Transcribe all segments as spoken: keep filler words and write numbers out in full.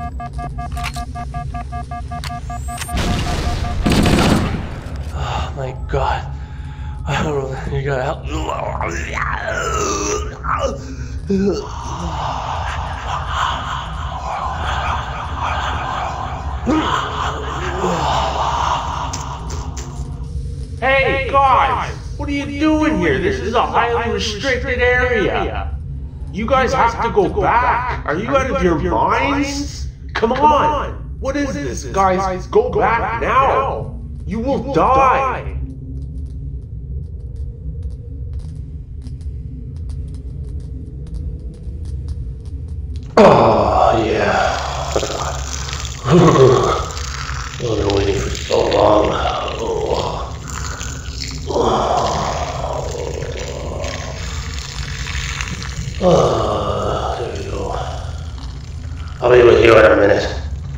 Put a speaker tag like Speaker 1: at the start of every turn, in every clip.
Speaker 1: Oh my god. I don't know. You gotta help.
Speaker 2: Hey guys, what are you doing here? This is a highly restricted area. You guys have to go back. Are you out of your minds? Come on. What is this, guys? Go back now. You will die.
Speaker 1: Oh, yeah. I've been waiting for so long. Oh. Oh, there we go. I'll be with you in a minute.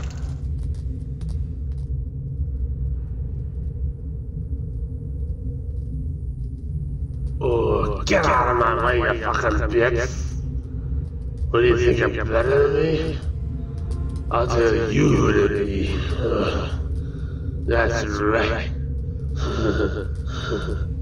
Speaker 1: Oh, get out of my way, you fucking bitch. What do you think, you're better than me? I'll tell you who to be. Uh, that's right.